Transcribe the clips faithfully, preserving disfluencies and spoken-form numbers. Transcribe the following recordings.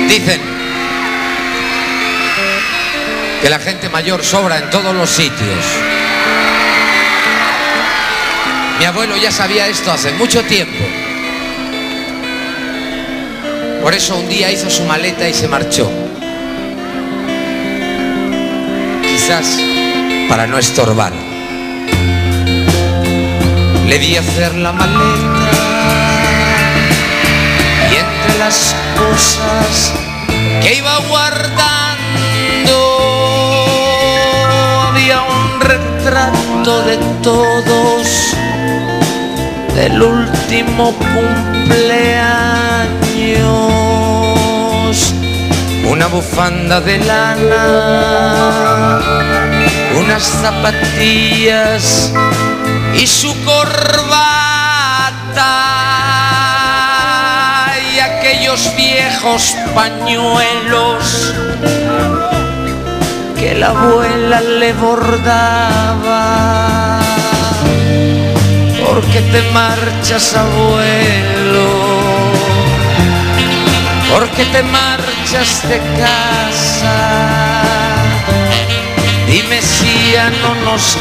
Dicen que la gente mayor sobra en todos los sitios. Mi abuelo ya sabía esto hace mucho tiempo. Por eso un día hizo su maleta y se marchó. Quizás para no estorbar. Le di hacer la maleta y entre las cosas que iba guardando había un retrato de todos del último cumpleaños, una bufanda de lana, unas zapatillas y su corbata y aquellos viejos pañuelos que la abuela le bordaba. ¿Por qué te marchas, abuelo? ¿Por qué te marchas de casa? Dime si ya no nos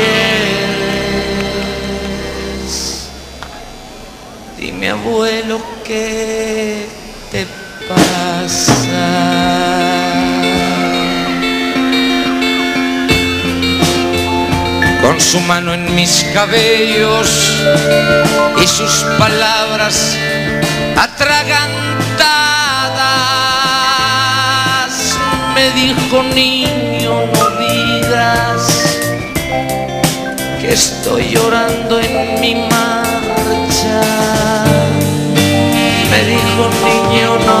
quieres. Dime, abuelo, ¿qué te pasa? Con su mano en mis cabellos y sus palabras atragantadas me dijo: niño, no digas que estoy llorando en mi marcha. Me dijo: niño, no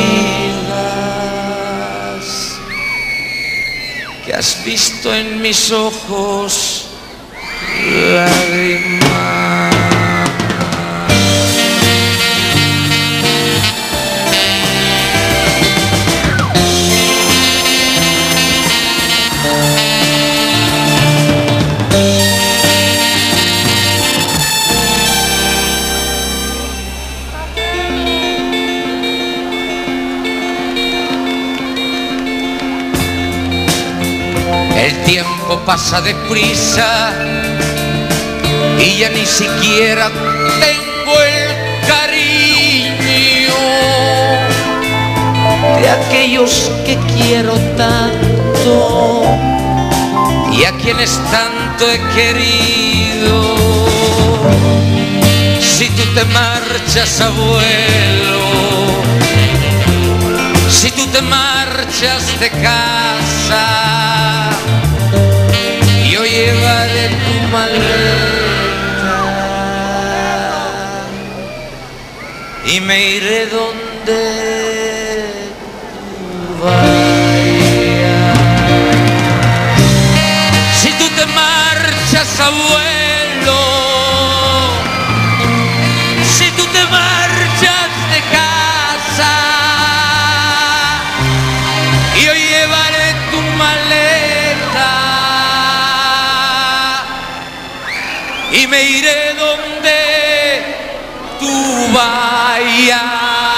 digas que has visto en mis ojos lágrimas. El tiempo pasa deprisa y ya ni siquiera tengo el cariño de aquellos que quiero tanto y a quienes tanto he querido. Si tú te marchas, abuelo, si tú te marchas de casa, yo llevaré tu maleta y me iré donde tú vayas. Si tú te marchas, abuelo, si tú te marchas de casa, yo llevaré tu maleta y me iré donde tú vayas.